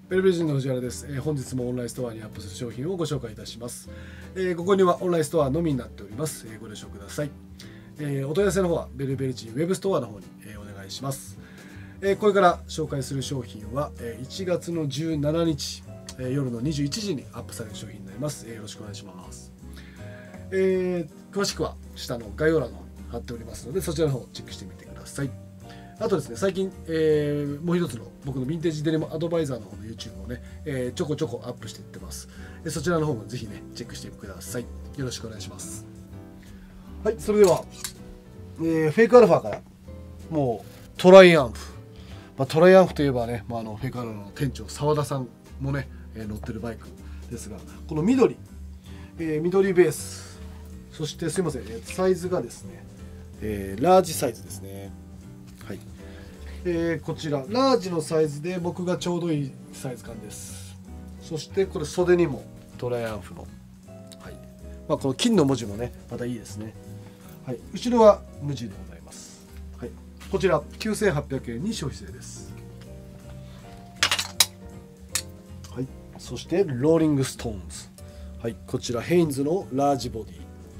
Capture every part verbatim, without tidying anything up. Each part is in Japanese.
ベルベル人の藤原です、えー、本日もオンラインストアにアップする商品をご紹介いたします。えー、ここにはオンラインストアのみになっております。えー、ご了承ください。えー、お問い合わせの方はベルベル人ウェブストアの方に、えー、お願いします。えー、これから紹介する商品は、えー、いちがつのじゅうしちにち、えー、夜のにじゅういちじにアップされる商品になります。えー、よろしくお願いします。えー、詳しくは下の概要欄の方に貼っておりますので、そちらの方をチェックしてみてください。あとですね、最近、えー、もう一つの僕のヴィンテージデニムアドバイザーの方の YouTube をね、えー、ちょこちょこアップしていってます。そちらの方もぜひね、チェックしてください。よろしくお願いします。はい、それでは、えー、フェイクアルファから、もうトライアンフ。まあ、トライアンフといえばね、まあ、あのフェイクアルファの店長、澤田さんもね、えー、乗ってるバイクですが、この緑、えー、緑ベース、そしてすいません、サイズがですね、えー、ラージサイズですね。はい、えー、こちらラージのサイズで僕がちょうどいいサイズ感です。そしてこれ袖にもトライアンフの、はい、まあ、この金の文字もねまたいいですね。はい、後ろは無地でございます。はい、こちらきゅうせんはっぴゃくえんに消費税です。はい、そしてローリングストーンズ、はい、こちらヘインズのラージボディ、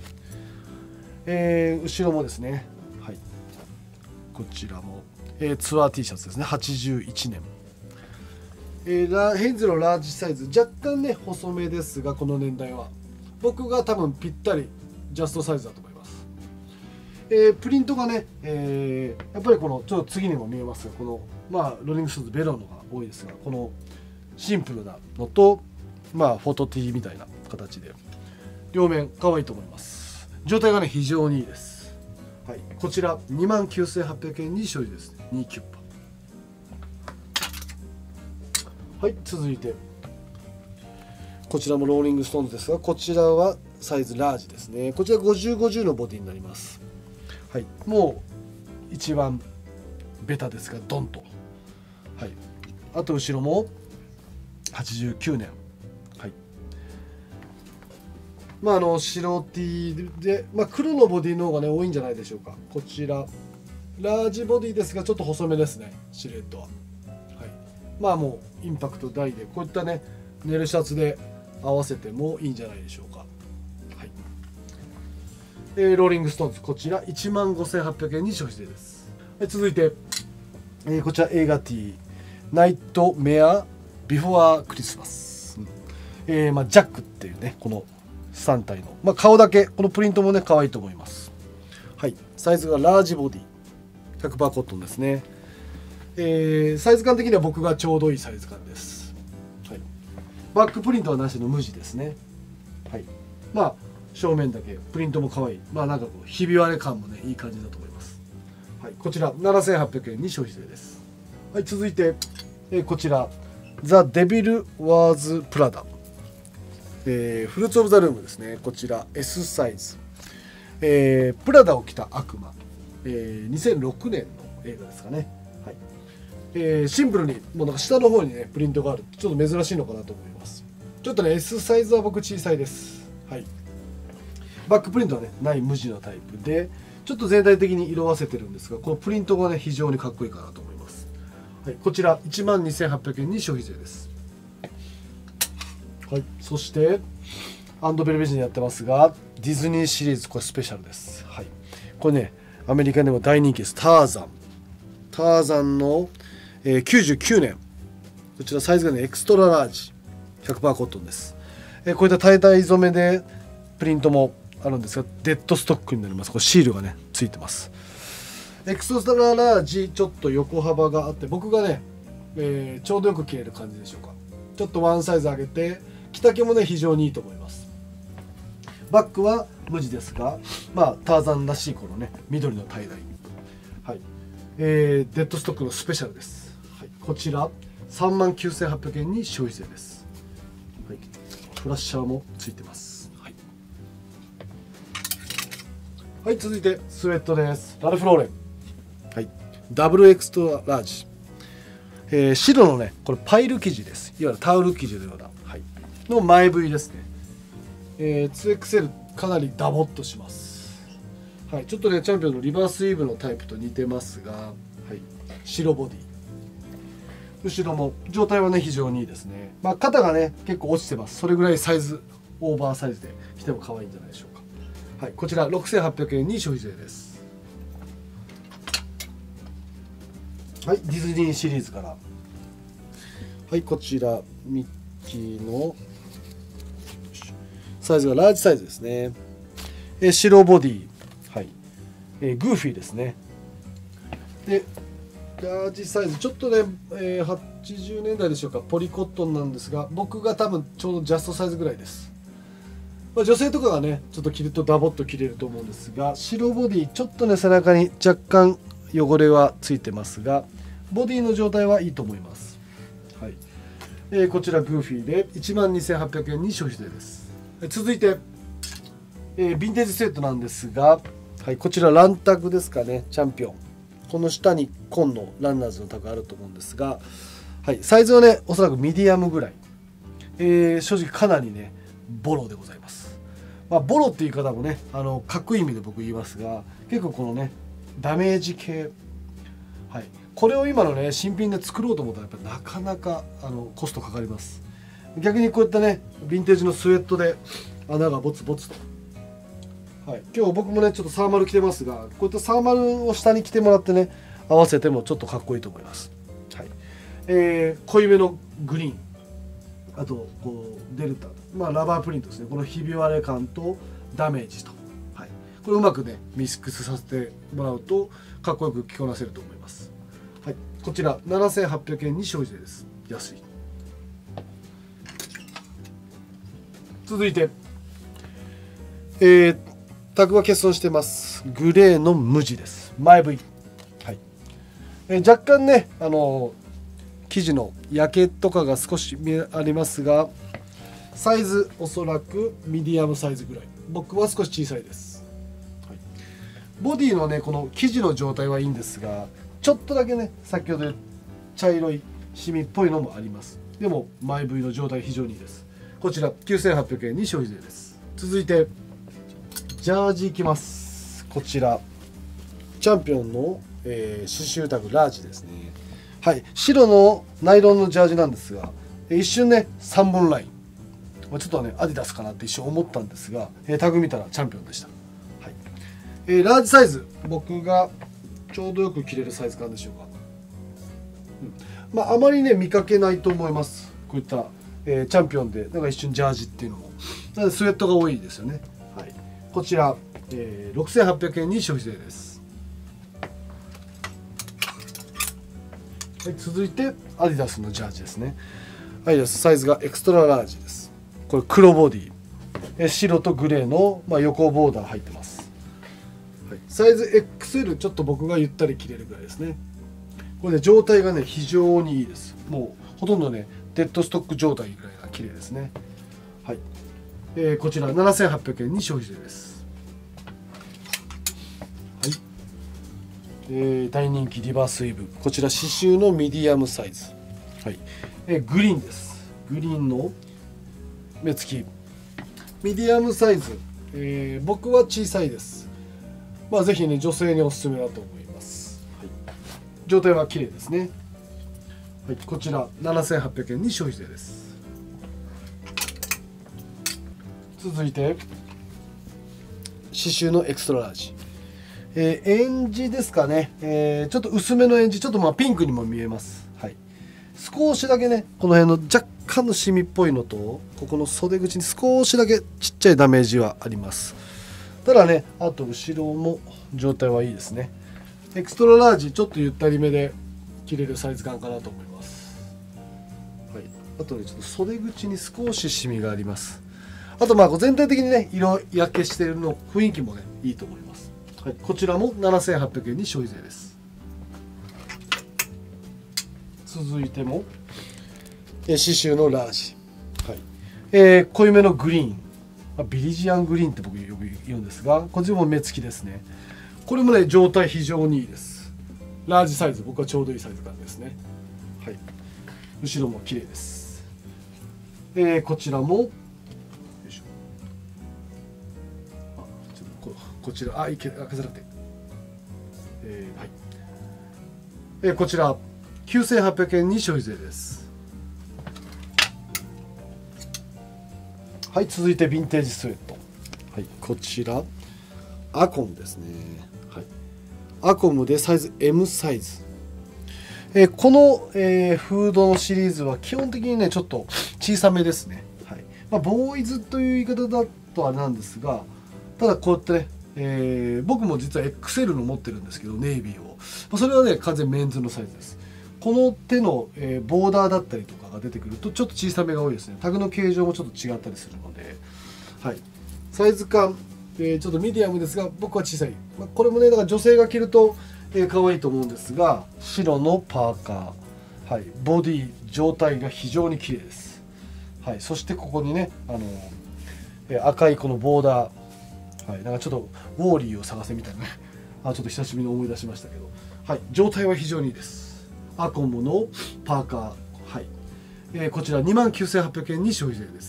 えー、後ろもですね、はい、こちらも、えー、ツアー T シャツですね。はちじゅういちねん、えー、ラヘインズのラージサイズ、若干ね細めですが、この年代は僕が多分ぴったりジャストサイズだと思います。えー、プリントがね、えー、やっぱりこのちょっと次にも見えますが、このまあローリングストーンズベロのが多いですが、このシンプルなのと、まあフォト T みたいな形で両面可愛いと思います。状態がね非常にいいです。はい、こちら にまんきゅうせんはっぴゃくえんに消費ですね。にキュッパ。はい、続いてこちらもローリングストーンズですが、こちらはサイズラージですね。こちらごじゅうごじゅうのボディになります。はい、もう一番ベタですがドンと、はい、あと後ろもはちじゅうきゅうねん、はい、まああの白 T で、まあ、黒のボディの方がね多いんじゃないでしょうか。こちらラージボディですがちょっと細めですね、シルエットは。はい、まあもうインパクト大で、こういったねネルシャツで合わせてもいいんじゃないでしょうか。はい、えー、ローリングストーンズ、こちらいちまんごせんはっぴゃくえんに消費税です。はい、続いて、えー、こちら映画 T ナイトメアビフォークリスマス、うん、えーまあ、ジャックっていうねこのさん体の、まあ、顔だけ、このプリントもね可愛いと思います。はい、サイズがラージボディ ひゃくパーセント コットンですね。えー、サイズ感的には僕がちょうどいいサイズ感です。はい、バックプリントはなしの無地ですね。はい、まあ正面だけプリントも可愛い、まあなんかこうひび割れ感もねいい感じだと思います。はい、こちらななせんはっぴゃくえんに消費税です。はい、続いて、えー、こちらザ・デビル・ワーズ・プラダ、えー、フルーツ・オブ・ザ・ルームですね。こちら S サイズ、えー、プラダを着た悪魔、えー、にせんろくねんの映画ですかね。はい、えー、シンプルにもうなんか下の方にねプリントがある、ちょっと珍しいのかなと思います。ちょっとね S サイズは僕小さいです。はい、バックプリントはねない無地のタイプで、ちょっと全体的に色あせてるんですが、このプリントがね非常にかっこいいかなと思います。はい、こちらいちまんにせんはっぴゃくえんに消費税です。はい、そしてアンドベルベジにやってますが、ディズニーシリーズ、これスペシャルです。はい、これねアメリカでも大人気です。ターザンターザンの、えー、きゅうじゅうきゅうねん、こちらサイズがねエクストララージ ひゃくパーセント コットンです。えー、こういったtie dye染めでプリントもあるんですが、デッドストックになります。これシールがねついてます。エクストララージちょっと横幅があって、僕がね、えー、ちょうどよく着れる感じでしょうか。ちょっとワンサイズ上げて、着丈もね非常にいいと思います。バッグは無地ですが、まあターザンらしいこのね緑のタイダイ、はい、えー、デッドストックのスペシャルです。はい、こちらさんまんきゅうせんはっぴゃくえんに消費税です。はい、フラッシャーもついてます。はい、はい、続いてスウェットです。ラルフ・ローレン、はい、ダブルエクストララージ、えー、白のねこれパイル生地です。いわゆるタオル生地のような、はい、の前 V ですね。えー、ツーエックスエル かなりダボっとします。はい、ちょっとねチャンピオンのリバースイーブのタイプと似てますが、はい、白ボディ、 後ろも状態はね非常にいいですね。まあ、肩がね結構落ちてます。それぐらいサイズオーバーサイズで着ても可愛いんじゃないでしょうか。はい、こちらろくせんはっぴゃくえんに消費税です。はい、ディズニーシリーズから、はい、こちらミッキーのサイズがラージサイズですね。え白ボディ、はい、えグーフィーですね。でラージサイズちょっとね、えー、はちじゅうねんだいでしょうか、ポリコットンなんですが、僕が多分ちょうどジャストサイズぐらいです。まあ、女性とかがねちょっと着るとダボっと着れると思うんですが、白ボディちょっとね背中に若干汚れはついてますが、ボディの状態はいいと思います。はい、えー、こちらグーフィーでいちまんにせんはっぴゃくえんに消費税です。続いて、えー、ヴィンテージセットなんですが、はい、こちらランタグですかね、チャンピオン。この下に紺のランナーズのタグあると思うんですが、はい、サイズはねおそらくミディアムぐらい、えー、正直かなりねボロでございます。まあ、ボロっていう言い方もねあのかっこいい意味で僕言いますが、結構このねダメージ系、はい、これを今のね新品で作ろうと思ったらやっぱなかなかあのコストかかります。逆にこういったねヴィンテージのスウェットで穴がボツボツと、はい、今日僕もねちょっとサーマル着てますが、こういったサーマルを下に着てもらってね合わせてもちょっとかっこいいと思います。はい、えー、濃いめのグリーン、あとこうデルタ、まあ、ラバープリントですね。このひび割れ感とダメージと、はい、これうまくねミックスさせてもらうとかっこよく着こなせると思います。はい、こちらななせんはっぴゃくえんに消費税です。安い。続いて、えー、タグは欠損してます。グレーの無地です。前 V、はい、えー、若干ねあの生地の焼けとかが少しありますが、サイズおそらくミディアムサイズぐらい、僕は少し小さいです。はい、ボディのねこの生地の状態はいいんですが、ちょっとだけね先ほど言った茶色いシミっぽいのもあります。でも前 V の状態非常にいいです。こちらきゅうせんはっぴゃくえんに消費税です。続いてジャージいきます。こちらチャンピオンの、えー、刺繍タグラージですね。はい、白のナイロンのジャージなんですが、一瞬ねさんぼんライン、ちょっとねアディダスかなって一瞬思ったんですが、えー、タグ見たらチャンピオンでした。はい、えー、ラージサイズ、僕がちょうどよく着れるサイズ感でしょうか。うん、まああまりね見かけないと思います。こういった、えー、チャンピオンでなんか一瞬ジャージっていうのも、なのでスウェットが多いですよね。はい、こちら、えー、ろくせんはっぴゃくえんに消費税です。はい、続いてアディダスのジャージですね。アディダスサイズがエクストララージです。これ黒ボディ、え白とグレーの、まあ、横ボーダー入ってます。はい、サイズ エックスエル、ちょっと僕がゆったり着れるぐらいですね。これね状態がね非常にいいです。もうほとんどねデッドストック状態ぐらいが綺麗ですね。はい、えー、こちらななせんはっぴゃくえんに消費税です。はい、えー、大人気リバースイーブ、こちら刺繍のミディアムサイズ、はい、えー、グリーンです。グリーンの目つきミディアムサイズ、えー、僕は小さいです。まあぜひね女性におすすめだと思います。はい、状態は綺麗ですね。はい、こちらななせんはっぴゃくえんに消費税です。続いて刺繍のエクストララージ、えー、エンジですかね、えー、ちょっと薄めのエンジ、ちょっとまあピンクにも見えます。はい、少しだけねこの辺の若干のシミっぽいのと、ここの袖口に少しだけちっちゃいダメージはあります。ただねあと後ろも状態はいいですね。エクストララージちょっとゆったりめで着れるサイズ感かなと思います。はい、あとねちょっと袖口に少しシミがあります。あとまあ全体的にね色焼けしてるの雰囲気もねいいと思います。はい、こちらもななせんはっぴゃくえんに消費税です。続いてもえ刺繍のラージ、はい、えー、濃いめのグリーン、ビリジアングリーンって僕よく言うんですが、こちらも目つきですね。これもね状態非常にいいです。ラージサイズ、僕はちょうどいいサイズ感ですね。はい、後ろも綺麗です。えー、こちらもよいしょ、あちょっと こ, こちらあいけ開けづらくて、えーはいえー、こちらきゅうせんはっぴゃくえんに消費税です。はい、続いてヴィンテージスウェット。はい、こちらアコムですね。はい、アコムでサイズ エム サイズ。えー、この、えー、フードのシリーズは基本的にねちょっと小さめですね。はい、まあ、ボーイズという言い方だとあれなんですが、ただこうやってね、えー、僕も実は エックスエル の持ってるんですけど、ネイビーを、まあ、それはね完全メンズのサイズです。この手の、えー、ボーダーだったりとかが出てくるとちょっと小さめが多いですね。タグの形状もちょっと違ったりするので、はい、サイズ感、えー、ちょっとミディアムですが僕は小さい、まあ、これもねだから女性が着ると、えー、可愛いと思うんですが、白のパーカー、はい、ボディ状態が非常に綺麗です。はい、そしてここにねあの、えー、赤いこのボーダー、はい、なんかちょっとウォーリーを探せみたいなねあちょっと久しぶりに思い出しましたけど、はい、状態は非常にいいです。アコムのパーカー、はい、えー、こちら にまんきゅうせんはっぴゃくえんに消費税です。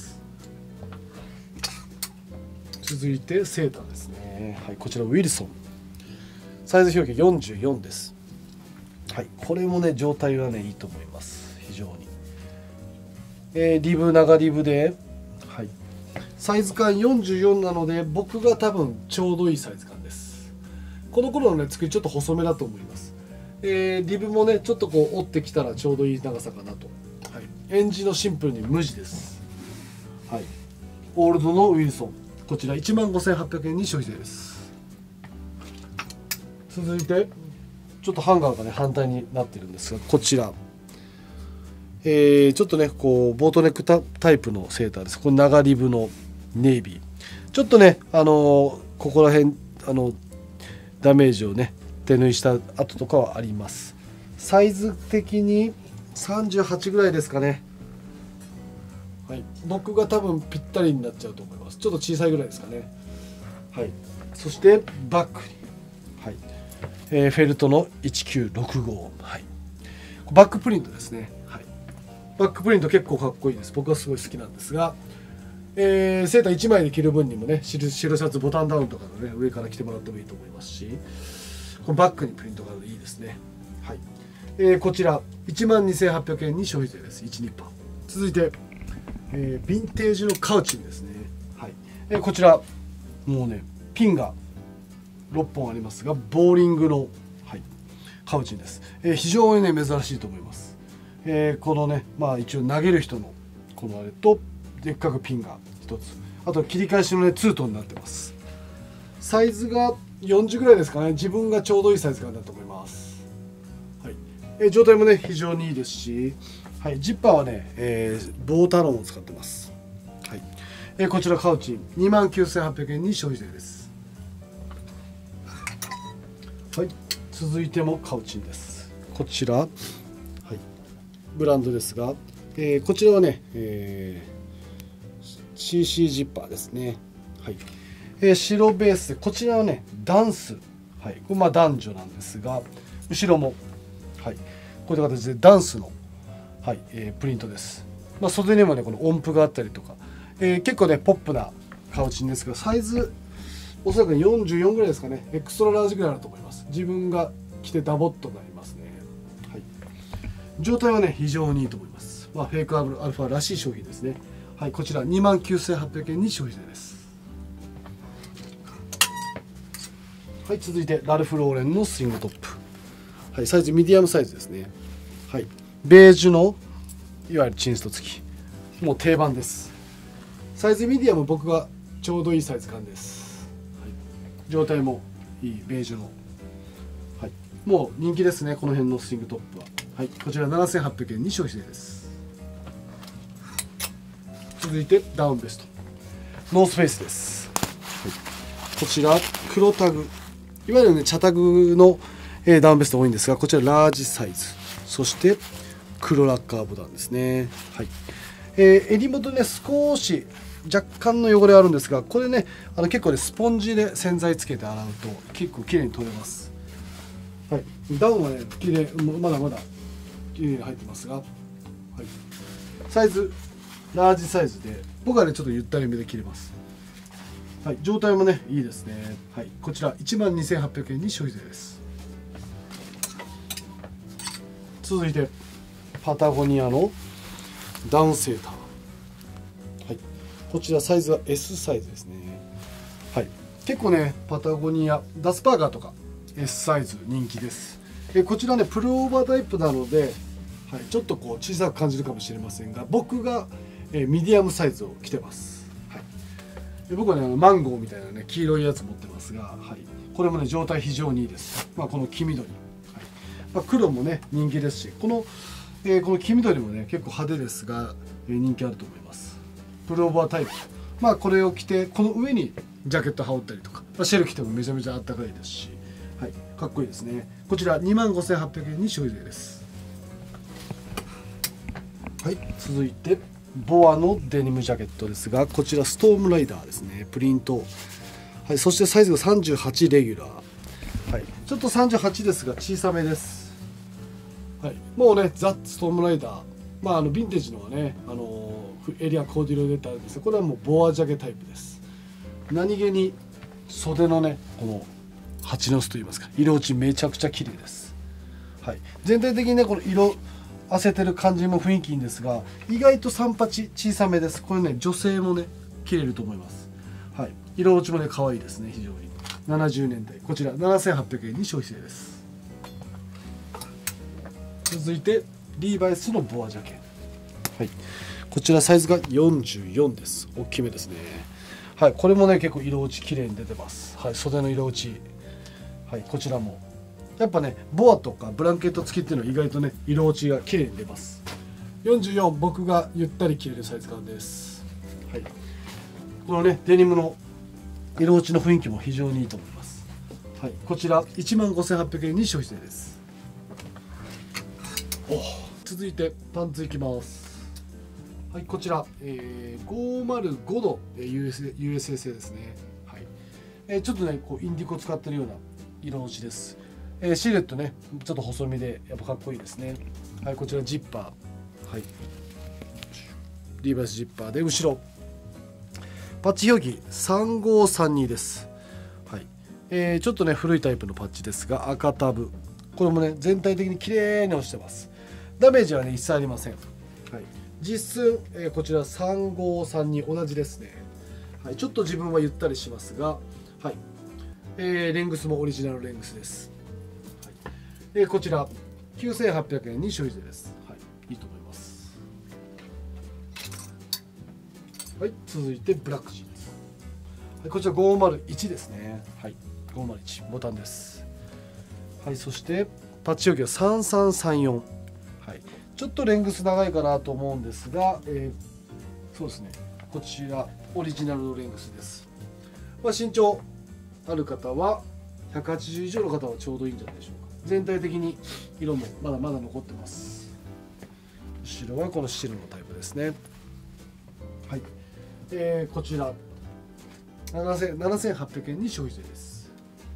続いてセーターですね。はい、こちらウィルソン、サイズ表記よんじゅうよんです。はい、これもね状態はねいいと思います。非常に、えー、リブ長リブで、はい、サイズ感よんじゅうよんなので僕が多分ちょうどいいサイズ感です。この頃のね作りちょっと細めだと思います。えー、リブもねちょっとこう折ってきたらちょうどいい長さかなと。はい、エンジのシンプルに無地です。はい、オールドのウィルソン、こちら いちまんごせんはっぴゃくえんに消費税です。続いてちょっとハンガーがね反対になってるんですが、こちら、えー、ちょっとねこうボートネックタイプのセーターです。これ長リブのネイビー、ちょっとねあのー、ここら辺あのダメージをね手縫いした跡とかはあります。サイズ的にさんじゅうはちぐらいですかね。はい、僕が多分ぴったりになっちゃうと思います。ちょっと小さいぐらいですかね。はい、そしてバッグに、はい、えー、フェルトのいちきゅうろくご、はい、バックプリントですね。はい、バックプリント結構かっこいいです。僕はすごい好きなんですが、えー、セーターいちまいで着る分にもね白シャツボタンダウンとかのね上から着てもらってもいいと思いますし、このバッグにプリントがあるのでいいですね。はい、えー、こちら いちまんにせんはっぴゃくえんに消費税です。いちニッパー。続いて、えー、ヴィンテージのカウチンですね。はい、えー、こちらもうねピンがろっぽんありますがボーリングの、はい、カウチンです。えー、非常にね珍しいと思います。えー、このねまあ一応投げる人のこのあれとでっかくピンがひとつ、あと切り返しのねツートンになってます。サイズがよんじゅうぐらいですかね。自分がちょうどいいサイズ感だと思います。はい、え状態もね非常にいいですし、はい、ジッパーはね、えー、ボータロンを使ってます。はい、えこちらカウチン にまんきゅうせんはっぴゃくえんに消費税です。はい、続いてもカウチンです。こちら、はい、ブランドですが、えー、こちらはね、えー、シーシー ジッパーですね。はい、えー、白ベースでこちらはねダンス、はい、これまあ男女なんですが後ろも、はい、こういった形でダンスの、はいえー、プリントです。まあ、袖にもねこの音符があったりとか、えー、結構ねポップなカウチンですがサイズおそらくよんじゅうよんぐらいですかね。エクストララージぐらいあると思います。自分が着てダボっとなりますね。はい、状態はね非常にいいと思います。まあ、フェイクアルファらしい商品ですね。はい、こちら にまんきゅうせんはっぴゃくえんに消費税です。はい、続いてラルフローレンのスイングトップ、はい、サイズミディアムサイズですね。はい、ベージュのいわゆるチンスト付き、もう定番です。サイズミディアム僕がちょうどいいサイズ感です。はい、状態もいいベージュの、はい、もう人気ですねこの辺のスイングトップは。はい、こちらななせんはっぴゃくえんに消費税です。続いてダウンベストノースフェイスです。はい、こちら黒タグ、いわゆるね茶タグの、えー、ダウンベスト多いんですが、こちらラージサイズ、そして黒ラッカーボタンですね。はい、えー、襟元ね少し若干の汚れあるんですが、これねあの結構ねスポンジで洗剤つけて洗うと結構きれいに取れます。はい、ダウンはねきれい、まだまだきれいに入ってますが、はい、サイズラージサイズで僕はねちょっとゆったりめで着れます。はい、状態もねいいですね。はい、こちら いちまんにせんはっぴゃくえんに消費税です。 続いてパタゴニアのダウンセーター、はい、こちらサイズは エス サイズですね。はい、結構ねパタゴニアダスパーガーとか エス サイズ人気です。えこちらねプルオーバータイプなので、はい、ちょっとこう小さく感じるかもしれませんが、僕がえミディアムサイズを着てます。はい、で僕はねあのマンゴーみたいなね黄色いやつ持ってますが、はい、これもね状態非常にいいです。まあ、この黄緑、はい、まあ、黒もね人気ですし、この、えー、この黄緑もね結構派手ですが、えー、人気あると思います。プルオーバータイプ、まあこれを着てこの上にジャケット羽織ったりとか、まあ、シェル着てもめちゃめちゃあったかいですし、はい、かっこいいですね。こちら にまんごせんはっぴゃくえんに消費税です。はい、続いてボアのデニムジャケットですが、こちらストームライダーですね、プリント、はい、そしてサイズがさんじゅうはちレギュラー、はい、ちょっとさんじゅうはちですが小さめです。はい、もうねザ・ストームライダー、まああのヴィンテージのはね、あのエリアコーディロイデーターですが、これはもうボアジャケタイプです。何気に袖のねこの蜂の巣といいますか色落ちめちゃくちゃ綺麗です。はい、全体的にねこの色あせてる感じも雰囲気いいんですが、意外とさんパチ小さめです。これね女性もね着れると思います。はい、色落ちもね可愛いですね、非常に。ななじゅうねんだい、こちらななせんはっぴゃくえんに消費税です。続いてリーバイスのボアジャケ、はい、こちらサイズがよんじゅうよんです。大きめですね。はい、これもね結構色落ち綺麗に出てます。はい、袖の色落ち、はい、こちらもやっぱねボアとかブランケット付きっていうのは意外とね色落ちが綺麗に出ます。よんじゅうよん、僕がゆったり着れるサイズ感です。はい、このねデニムの色落ちの雰囲気も非常にいいと思います。はい、こちらいちまんごせんはっぴゃくえんに消費税です。お、続いてパンツいきます。はい、こちら、えー、ごーまるごの ユーエスエー 製ですね。はい、えー、ちょっとねこうインディゴ使ってるような色落ちです。えー、シルエットねちょっと細身でやっぱかっこいいですね。はい、こちらジッパー、はい、リーバイスジッパーで後ろパッチ表記さんごさんにです。はい、えー、ちょっとね古いタイプのパッチですが赤タブ、これもね全体的に綺麗に落ちてます。ダメージはね一切ありません。はい、実寸、えー、こちらさんごさんに同じですね。はい、ちょっと自分はゆったりしますが、はい、えー、レングスもオリジナルレングスです。はい、えー、こちらきゅうせんはっぴゃくえんに消費税です。はい、いいと思います。はい、続いてブラックジーンズ、はい、こちらごーまるいちですね。はい、ごーまるいちボタンです。はい、そしてパッチ表記はさんさんさんよん、はい、ちょっとレングス長いかなと思うんですが、えー、そうですね、こちらオリジナルのレングスです。まあ、身長ある方はひゃくはちじゅう以上の方はちょうどいいんじゃないでしょうか。全体的に色もまだまだ残ってます。後ろはこの白のタイプですね。はい、えー、こちらななせんはっぴゃくえんに消費税です。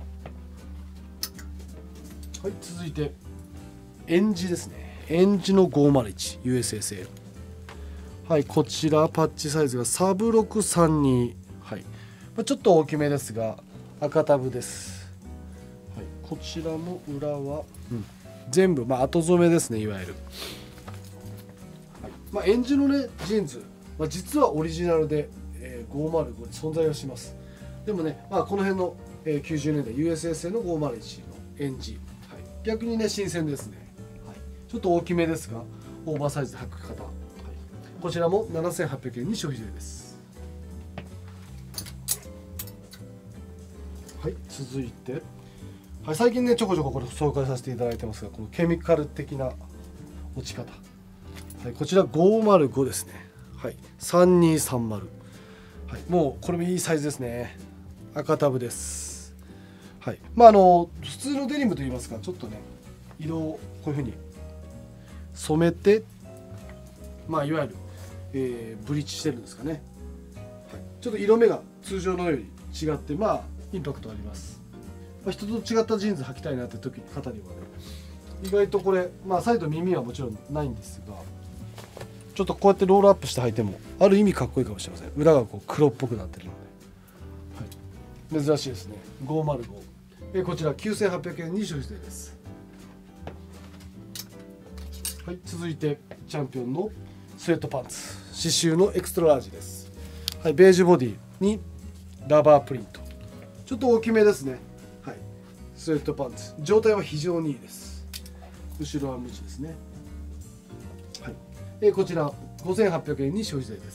はい、続いてエンジですね。エンジの ごーまるいち ユーエスエー 製、はい、こちらパッチサイズがサブろくさんに、はい、まあ、ちょっと大きめですが赤タブです。はい、こちらも裏は、うん、全部、まあ、後染めですね、いわゆる。はい、まあ、エンジのねジーンズ、まあ、実はオリジナルで、えー、ごーまるごに存在はします。でもね、まあ、この辺の、えー、きゅうじゅうねんだい ユーエスエー 製のごーまるいちのエンジ、はい、逆にね新鮮ですね。はい、ちょっと大きめですがオーバーサイズで履く方、はい、こちらもななせんはっぴゃくえんに消費税です。はい、続いて、はい、最近ねちょこちょここれ紹介させていただいてますが、このケミカル的な落ち方、はい、こちらごーまるごですね。はい、さんにさんまる、はい、もうこれもいいサイズですね。赤タブです。はい、まああの普通のデニムといいますか、ちょっとね色をこういうふうに染めて、まあいわゆる、えー、ブリッジしてるんですかね。はい、ちょっと色目が通常のより違って、まあインパクトあります。まあ、人と違ったジーンズ履きたいなって時方にはね、意外とこれ、まあサイド耳はもちろんないんですが、ちょっとこうやってロールアップして履いてもある意味かっこいいかもしれません。裏がこう黒っぽくなってるので、はい、珍しいですね。ごーまるご、えこちらきゅうせんはっぴゃくえんに消費税です。 はい、続いてチャンピオンのスウェットパンツ刺繍のエクストララージです。はい、ベージュボディにラバープリント、ちょっと大きめですね。はい、スウェットパンツ状態は非常にいいです。後ろは無地ですね。はい、えこちらごせんはっぴゃくえんに消費税です。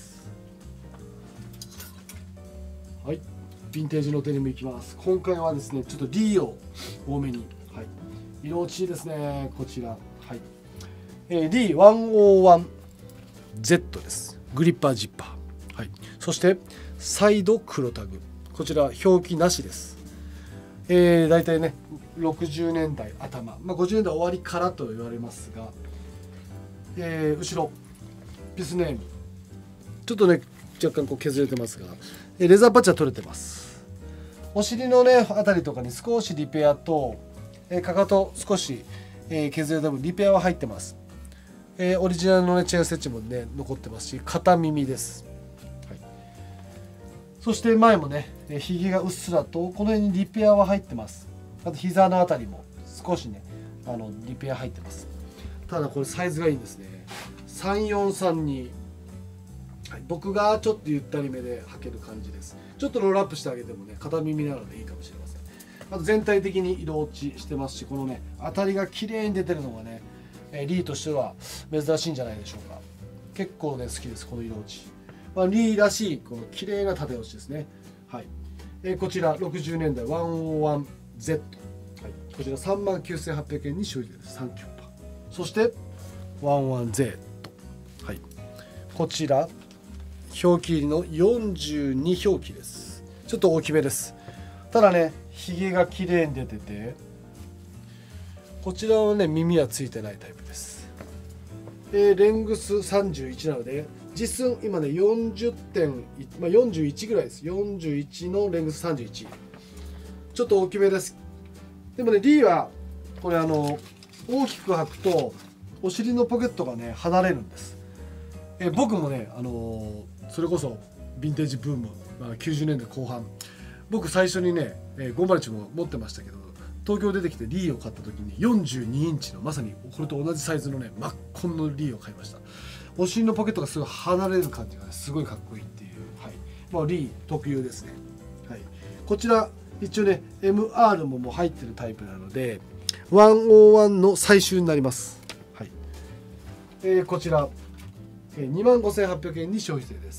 はい、ヴィンテージのデニムいきます。今回はですねちょっとリーを多めに、はい、色落ちですね。こちら、はい、えー、リー ワンオーワンゼット です。グリッパージッパー、はい、そしてサイド黒タグ、こちら表記なしです。えー、大体ねろくじゅうねんだい頭、まあ、ごじゅうねんだい終わりからと言われますが、えー、後ろピスネームちょっとね若干こう削れてますが、レザーパッチは取れてます。お尻のねあたりとかに少しリペアと、えー、かかと少し、えー、削れた分リペアは入ってます。えー、オリジナルの、ね、チェーンステッチもね残ってますし、片耳です。はい、そして前もねひげがうっすらとこの辺にリペアは入ってます。あと膝のあたりも少しねあのリペア入ってます。ただこれサイズがいいんですね。さんよんさんに、はい、僕がちょっとゆったりめで履ける感じです。ちょっとロールアップしてあげてもね片耳なのでいいかもしれません。あと全体的に色落ちしてますし、このね当たりが綺麗に出てるのがねリーとしては珍しいんじゃないでしょうか。結構ね好きですこの色落ち、まあ、リーらしいこの綺麗な縦落ちですね。はい、えー、こちらろくじゅうねんだい ワンオーワンゼット、はい、こちらさんまんきゅうせんはっぴゃくえんに消費税です。さんキュッパ。そしてワンオーワンゼット、はい、こちら表記入りのよんじゅうに表記です。ちょっと大きめです。ただねひげが綺麗に出てて、こちらはね耳はついてないタイプです。えー、レングスさんじゅういちなので実寸今ねよんじゅってん、まあ、よんじゅういちぐらいです。よんじゅういちのレングスさんじゅういち、ちょっと大きめです。でもね D はこれあの大きく履くとお尻のポケットがね離れるんです。えー、僕もねあのー、それこそヴィンテージブーム、まあ、きゅうじゅうねんだいこう半、僕最初にね、えー、ごーまるいちも持ってましたけど、東京出てきてリーを買った時によんじゅうにインチのまさにこれと同じサイズのね真っ紺のリーを買いました。お尻のポケットがすごい離れる感じが、ね、すごいかっこいいっていう、はい、まあ、リー特有ですね。はい、こちら一応ね エムアール ももう入ってるタイプなのでワンオーワンの最終になります。はい、えー、こちら、えー、にまんごせんはっぴゃくえんに消費税です。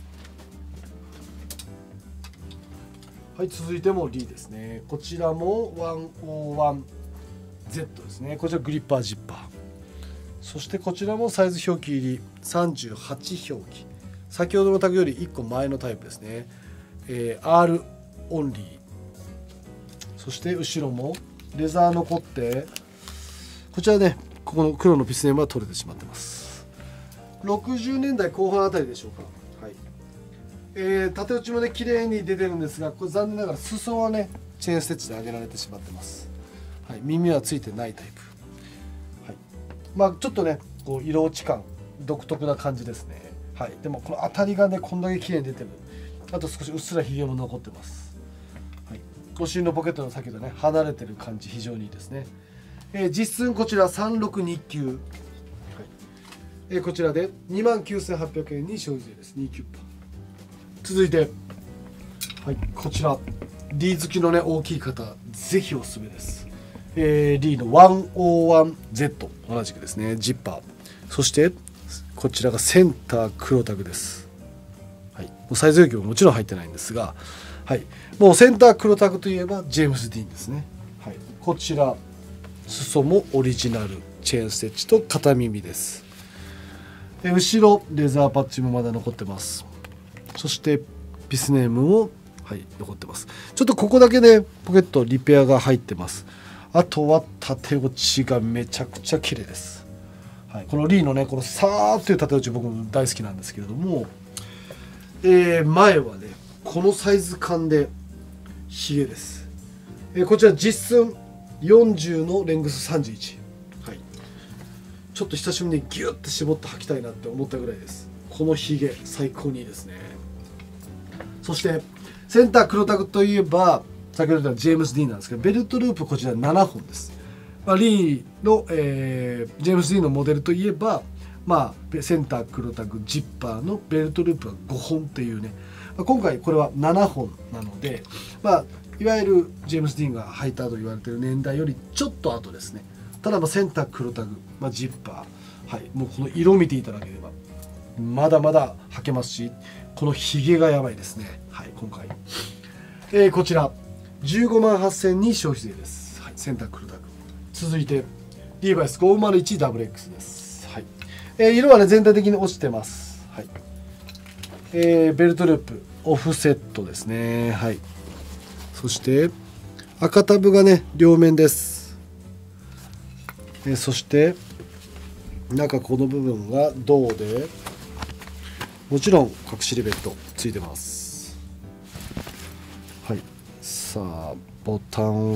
はい、続いても D ですね。こちらも ワンオーワンゼット ですね。こちらグリッパージッパー、そしてこちらもサイズ表記入りさんじゅうはち表記、先ほどのタグよりいっこまえのタイプですね。えー、アール オンリー、そして後ろもレザー残って、こちらねここの黒のピスネームは取れてしまってます。ろくじゅうねんだいこう半あたりでしょうか。はい、えー、縦打ちもね綺麗に出てるんですが、これ残念ながら裾はねチェーンステッチで上げられてしまってます。はい、耳はついてないタイプ。はい、まあちょっとねこう色落ち感独特な感じですね。はい、でもこの当たりがねこんだけ綺麗に出てる。あと少しうっすらひげも残ってます。はい、お尻のポケットの先とね離れてる感じ非常にいいですね。えー、実寸こちらさんろくにきゅう、はい、えー、こちらで にまんきゅうせんはっぴゃくえんに消費税です。にキュッパ。続いて、はい、こちら D 好きのね大きい方ぜひおすすめです。えー、D の ワンオーワンゼット 同じくですねジッパー、そしてこちらがセンター黒タグです。はい、もうサイズ表記ももちろん入ってないんですが、はい、もうセンター黒タグといえばジェームス・ディーンですね。はい、こちら裾もオリジナルチェーンステッチと片耳です。で後ろレザーパッチもまだ残ってます。そしてピスネームも、はい、残ってます。ちょっとここだけねポケットリペアが入ってます。あとは縦落ちがめちゃくちゃ綺麗です。はい、このリーのねこのサーッという縦落ち僕も大好きなんですけれども、えー、前はねこのサイズ感でヒゲです。えー、こちら実寸よんじゅうのレングスさんじゅういち、はい、ちょっと久しぶりにギュッて絞って履きたいなって思ったぐらいです。このヒゲ最高にいいですね。そしてセンター黒タグといえば先ほど言ったジェームス・ディーンなんですけど、ベルトループこちらななほんです。 まあ、リーの、えー、ジェームス・ディーンのモデルといえば、まあ、センター黒タグジッパーのベルトループがごほんっていうね、まあ、今回これはななほんなので、まあ、いわゆるジェームス・ディーンが履いたと言われている年代よりちょっと後ですね。ただまあセンター黒タグ、まあ、ジッパー、はい、もうこの色を見ていただければまだまだ履けますし、このヒゲがやばいですね。はい、今回、えー、こちらじゅうごまんはっせんに消費税です。はい、センター黒タグ。続いてリーバイス ごーまるいちダブリューエックス です。はい、えー、色はね全体的に落ちてます。はい、えー、ベルトループオフセットですね。はい、そして赤タブがね両面です。えー、そして中この部分が銅で、もちろん隠しリベットついてます。はい、さあボタン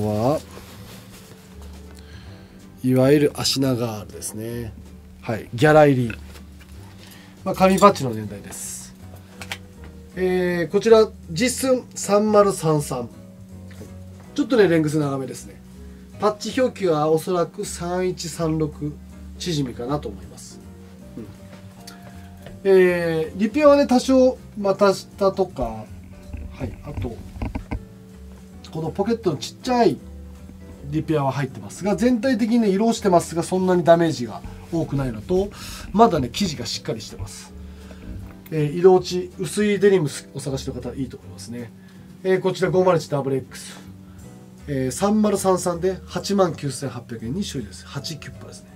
はいわゆる足長 R ですね。はい、ギャラ入り、まあ、紙パッチの年代です。えー、こちら実寸さんまるさんさん、はい、ちょっとねレングス長めですね。パッチ表記はおそらくさんいちさんろく縮みかなと思います。うん、えー、リペアはね多少股下とか、はい、あとこのポケットのちっちゃいリペアは入ってますが、全体的にね色落ちてますがそんなにダメージが多くないのと、まだね生地がしっかりしてます。えー、色落ち薄いデニムお探しの方いいと思いますね。えー、こちら ごーまるいちダブリューエックス、えー、さんまるさんさんで はちまんきゅうせんはっぴゃくえんに終了です。はちキュッパですね。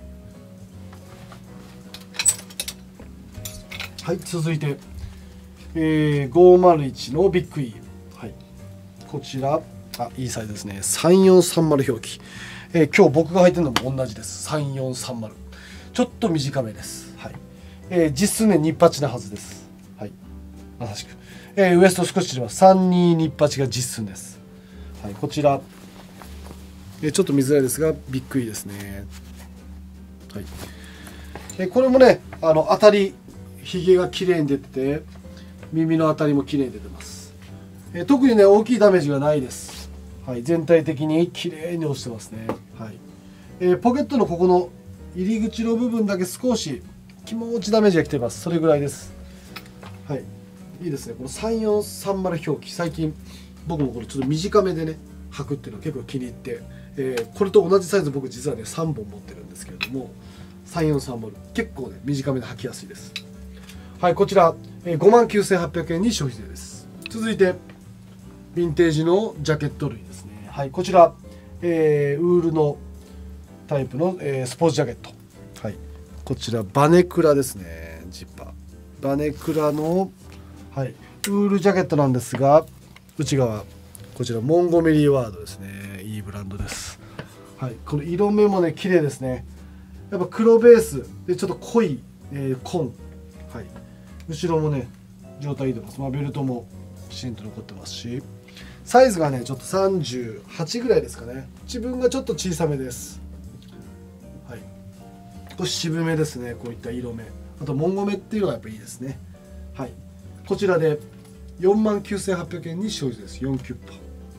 はい、続いて、えー、ごーまるいちのビッグ E、はい、こちらあいいサイズですね。さんよんさんまる表記、えー、今日僕が履いてるのも同じです。さんよんさんまる、ちょっと短めです。はい、えー、実寸ねニッパチなはずです。はい、まさしく、えー、ウエスト少し縮ります。さんにニッパチが実寸です。はい、こちら、えー、ちょっと見づらいですがビッグ E ですね。はい、えー、これもねあの当たりひげが綺麗に出てて、耳の当たりも綺麗に出てます。えー、特にね大きいダメージがないです。はい、全体的に綺麗に落ちてますね。はい、えー、ポケットのここの入り口の部分だけ少し気持ちダメージが来てます。それぐらいです。はい、いいですね。このさんよんさんまる表記、最近僕もこれちょっと短めでね履くっていうのは結構気に入って、えー、これと同じサイズ僕実はねさんぼん持ってるんですけれども、さんよんさんまる結構ね短めで履きやすいです。はい、こちら、えー、ごまんきゅうせんはっぴゃくえんに消費税です。続いてヴィンテージのジャケット類ですね。はい、こちら、えー、ウールのタイプの、えー、スポーツジャケット。はい、こちらバネクラですね。ジッパーバネクラの、はい、ウールジャケットなんですが、内側こちらモンゴメリーワードですね。いいブランドです。はい、この色目もね綺麗ですね。やっぱ黒ベースでちょっと濃い、えー、紺、はい、後ろもね状態いいと思います。まあ、ベルトもきちんと残ってますし、サイズがねちょっとさんじゅうはちぐらいですかね。自分がちょっと小さめです。はい、少し渋めですね。こういった色目、あとモンゴメっていうのがやっぱいいですね。はい、こちらでよんまんきゅうせんはっぴゃくえんに消費です。よんキュッパ。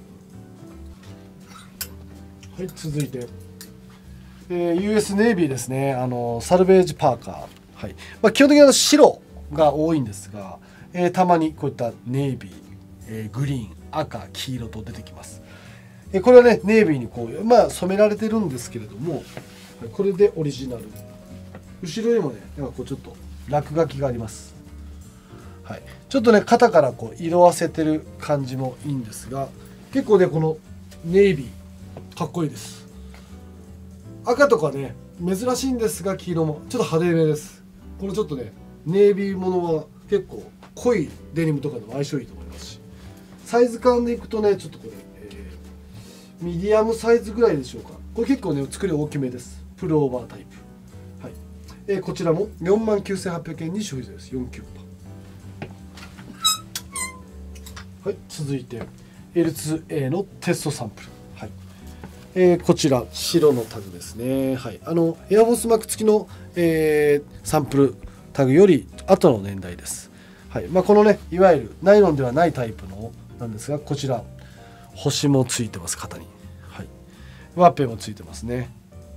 はい、続いて、えー、ユーエス ネイビーですね。あのサルベージパーカー、はい、まあ、基本的には白が多いんですが、えー、たまにこういったネイビー、えー、グリーン、赤、黄色と出てきます。えー、これはねネイビーにこう、まあ、染められてるんですけれども、これでオリジナル。後ろにもねなんかこうちょっと落書きがあります。はい、ちょっとね肩からこう色あせてる感じもいいんですが、結構ねこのネイビーかっこいいです。赤とかね珍しいんですが、黄色もちょっと派手めです。これちょっとねネイビーものは結構濃いデニムとかでも相性いいと思いますし、サイズ感でいくとねちょっとこれ、えー、ミディアムサイズぐらいでしょうか。これ結構ね作り大きめです。プルオーバータイプ。はい、えー、こちらもよんまんきゅうせんはっぴゃくえんに消費税です。よんキュッパ。はい、続いて エルツーエー のテストサンプル。はい、えー、こちら白のタグですね。はい、あのエアフォースマーク付きの、えー、サンプルタグより後の年代です。はい、まあ、このねいわゆるナイロンではないタイプのなんですが、こちら星もついてます。肩に、はい、ワッペンもついてますね。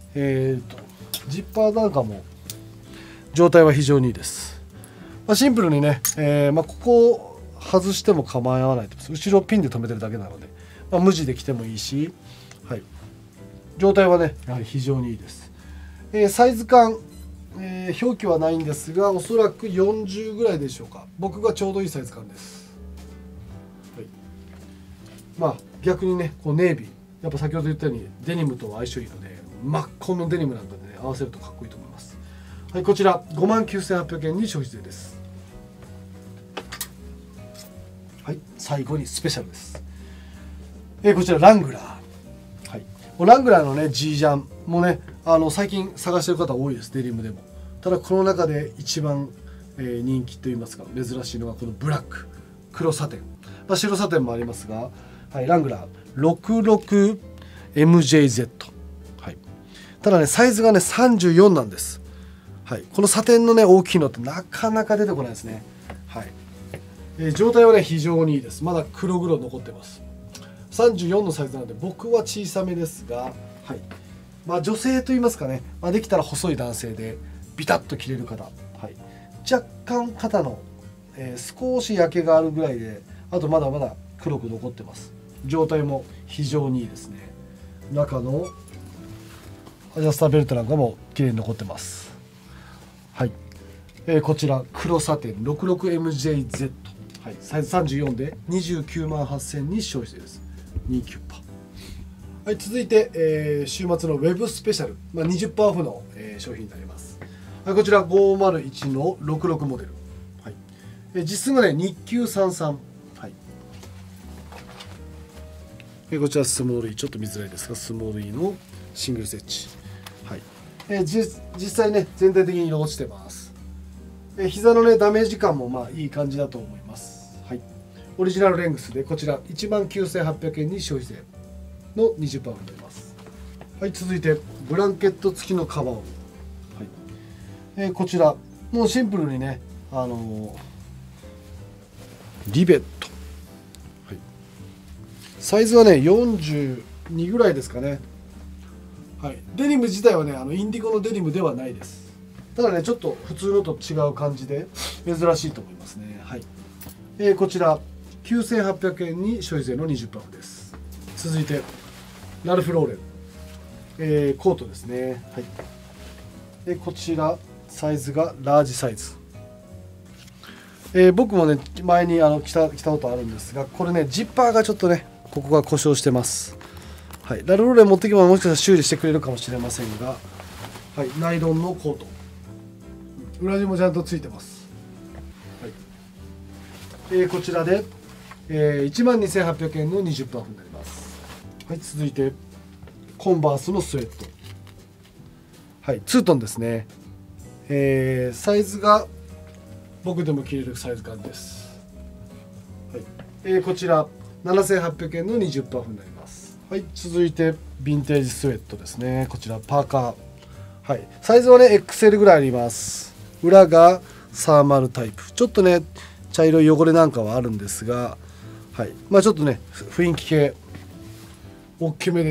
えーとジッパーなんかも状態は非常にいいです。まあ、シンプルにね、えーまあ、ここを外しても構わないと思います。後ろをピンで留めてるだけなので、まあ、無地で着てもいいし、はい、状態はねやはり非常にいいです。えー、サイズ感、えー、表記はないんですが、おそらくよんじゅうぐらいでしょうか。僕がちょうどいいサイズ感です。はい、まあ逆にねこうネイビー、やっぱ先ほど言ったようにデニムと相性いいので、真っ紺のデニムなんかでね合わせるとかっこいいと思います。はい、こちらごまんきゅうせんはっぴゃくえんに消費税です。はい、最後にスペシャルです。えー、こちらラングラー、はい、もうラングラーのね G ジャンもね、あの最近探してる方多いです、デニムでも。ただこの中で一番、えー、人気といいますか珍しいのがこのブラック、黒サテン、まあ、白サテンもありますが、はい、ラングラー ろくろくエムジェイゼット、はい、ただねサイズがねさんじゅうよんなんです。はい、このサテンのね大きいのってなかなか出てこないですね。はい、えー、状態はね非常にいいです。まだ黒々残ってます。さんじゅうよんのサイズなので僕は小さめですが、はい、まあ女性といいますかね、まあ、できたら細い男性でビタッと着れる方、はい、若干肩の、えー、少し焼けがあるぐらいで、あとまだまだ黒く残ってます。状態も非常にいいですね。中のアジャスターベルトなんかも綺麗に残ってます。はい、えー、こちら黒サテン ろくろくエムジェイゼット、はい、サイズさんじゅうよんでにじゅうきゅうまんはっせんに消費税です。にじゅうきゅうパーセント。はい、続いて、えー、週末のウェブスペシャル、まあ、にじゅっパーセントオフの、えー、商品になります。はい、こちらごーまるいちのろくろくモデル、はい、えー、実寸がね日給さんじゅうさん、はい、えー、こちらスモール E、 ちょっと見づらいですがスモール E のシングルセッチ、はい、えー、実, 実際ね全体的に色落ちてます。えー、膝のねダメージ感もまあいい感じだと思います。はい、オリジナルレングスでこちらいちまんきゅうせんはっぴゃくえんに消費税の にじゅっパーセント になります。はい、続いてブランケット付きのカバン、はい、えー、こちらもうシンプルにね、あのー、リベット、はい、サイズはねよんじゅうにぐらいですかね。はい、デニム自体はねあのインディゴのデニムではないです。ただねちょっと普通のと違う感じで珍しいと思いますね。はい、えー、こちらきゅうせんはっぴゃくえんに消費税の にじゅっパーセント です。続いてラルフローレン、えー、コートですね。はい、でこちらサイズがラージサイズ、えー、僕もね前にあの着た着たことあるんですが、これねジッパーがちょっとねここが故障してます。はい、ラルフローレン持ってきばもしかしたら修理してくれるかもしれませんが、はい、ナイロンのコート、裏地もちゃんとついてます。はい、えー、こちらで、えー、いちまんにせんはっぴゃくえんの にじゅっパーセント になります。はい、続いてコンバースのスウェット、はい、ツートンですね。えー、サイズが僕でも着れるサイズ感です。はい、えー、こちらななせんはっぴゃくえんの にじゅっパーセント になります。はい、続いてヴィンテージスウェットですね。こちらパーカー、はい、サイズはね エックスエル ぐらいあります。裏がサーマルタイプ、ちょっとね茶色い汚れなんかはあるんですが、はい、まあちょっとね雰囲気系大きめです。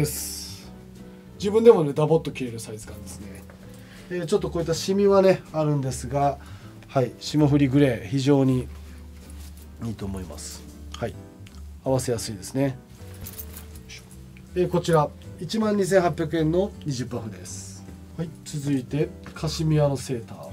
自分でもねダボっと着れるサイズ感ですね。えー、ちょっとこういったシミはねあるんですが、はい、霜降りグレー非常にいいと思います。はい、合わせやすいですね。えー、こちらいちまんにせんはっぴゃくえんの にじゅっパーセント です。はい、続いてカシミヤのセーター、はい、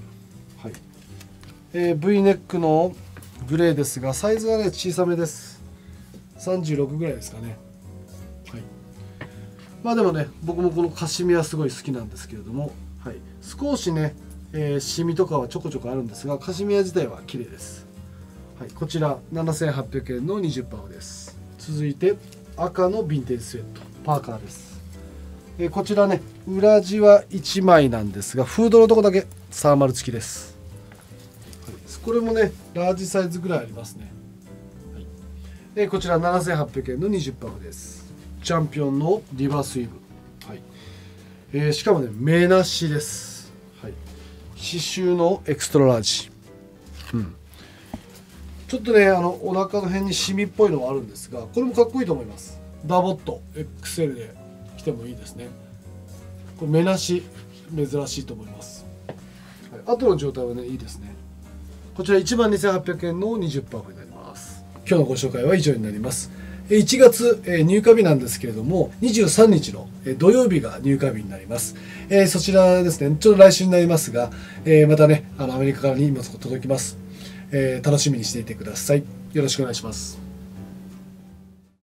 えー、V ネックのグレーですがサイズがね小さめです。さんじゅうろくぐらいですかね。はい、まあでもね僕もこのカシミヤすごい好きなんですけれども、はい、少しね、えー、シミとかはちょこちょこあるんですがカシミヤ自体は綺麗です。はい、こちらななせんはっぴゃくえんの にじゅっパーセント です。続いて赤のヴィンテージスウェットパーカーです。えー、こちらね裏地はいちまいなんですがフードのとこだけサーマル付きです。はい、これもねラージサイズぐらいありますね。はい、えー、こちらななせんはっぴゃくえんの にじゅっパーセント です。チャンピオンのリバースウィーブ、はい、えー、しかもね目なしです。はい、刺繍のエクストララージ、うん、ちょっとねあのお腹の辺にシミっぽいのはあるんですがこれもかっこいいと思います。ダボっと エックスエル で着てもいいですね。 これ目なし珍しいと思います。はい、後の状態はねいいですね。こちらいちまんにせんはっぴゃくえんの にじゅっパーセント オフになります。今日のご紹介は以上になります。いちがつ入荷日なんですけれども、にじゅうさんにちの土曜日が入荷日になります。えー、そちらですね、ちょっと来週になりますが、えー、またね、あのアメリカから荷物が届きます。えー、楽しみにしていてください。よろしくお願いします。